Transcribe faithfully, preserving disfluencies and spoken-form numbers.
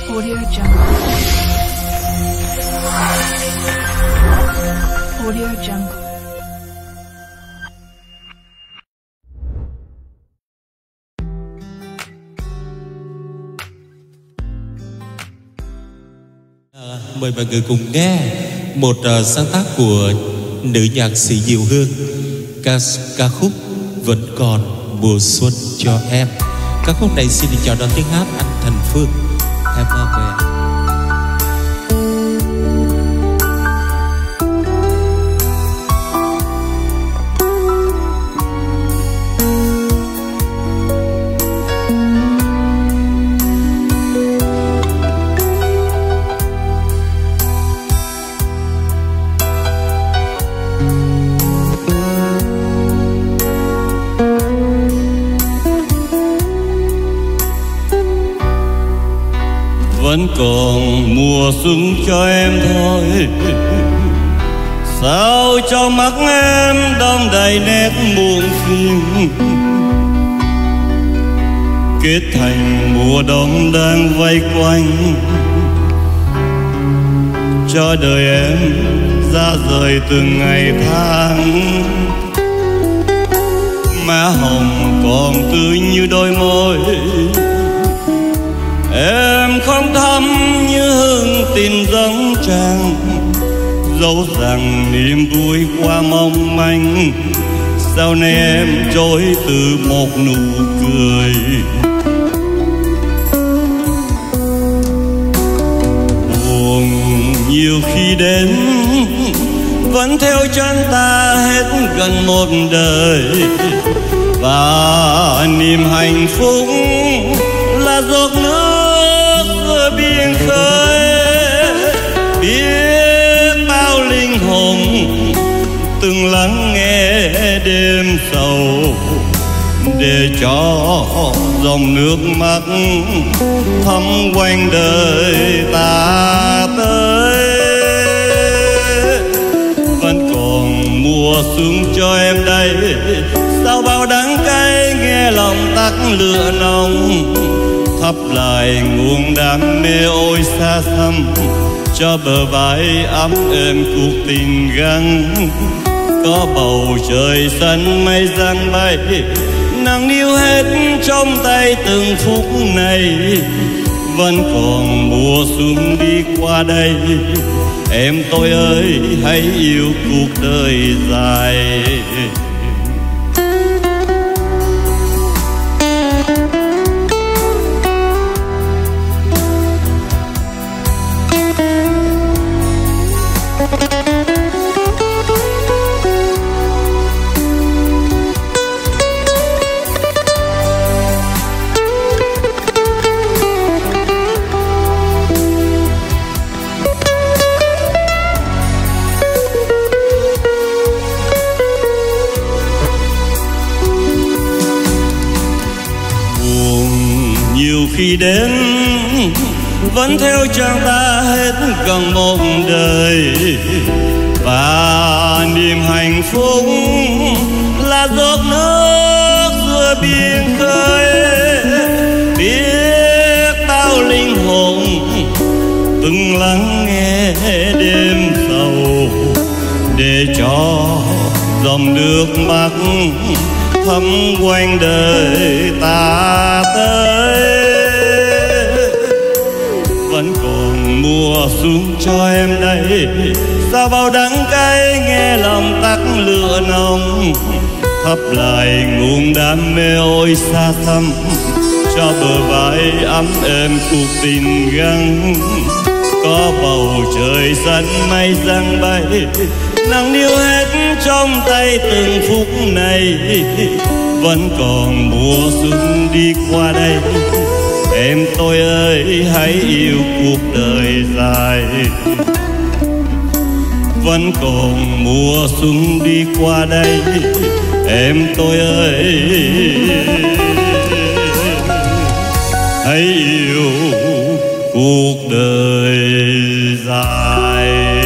Audio Jungle. Audio Jungle. À, mời mọi người cùng nghe một uh, sáng tác của nữ nhạc sĩ Diệu Hương, ca, ca khúc Vẫn Còn Mùa Xuân Cho Em. Ca khúc này xin được chào đón tiếng hát anh Thành Phương. Em mời ạ. Vẫn còn mùa xuân cho em thôi, sao trong mắt em đong đầy nét muộn phiền, kết thành mùa đông đang vây quanh, cho đời em ra rời từng ngày tháng. Má hồng còn tươi như đôi môi, em không thắm như hương tình dâng tràn, dẫu rằng niềm vui qua mong manh. Sau này em trôi từ một nụ cười, buồn nhiều khi đến vẫn theo chân ta hết gần một đời, và niềm hạnh phúc là giọt nước giữa biển khơi. Biết bao linh hồn từng lắng nghe đêm sầu, để cho dòng nước mắt thấm quanh đời ta tới. Vẫn còn mùa xuân cho em đây, sao bao đắng cay nghe lòng tắt lửa nồng. Thắp lại nguồn đam mê ôi xa xăm, cho bờ vai ấm êm cuộc tình gắn. Có bầu trời xanh mây giăng bay, nắng níu hết trong tay từng phút này. Vẫn còn mùa xuân đi qua đây, em tôi ơi hãy yêu cuộc đời dài. Khi đến vẫn theo chàng ta hết gần một đời, và niềm hạnh phúc là giọt nước giữa biển khơi. Biết bao linh hồn từng lắng nghe đêm sầu, để cho dòng nước mắt thấm quanh đời ta tới. Vẫn còn mùa xuân cho em đây, sao bao đắng cay nghe lòng tắt lửa nồng. Thắp lại nguồn đam mê ôi xa xăm, cho bờ vai ấm êm cuộc tình gắn. Có bầu trời xanh mây giăng bay, nắng níu hết trong tay từng phút này. Vẫn còn mùa xuân đi qua đây, em tôi ơi hãy yêu cuộc đời dài. Vẫn còn mùa xuân đi qua đây, em tôi ơi hãy yêu cuộc đời dài.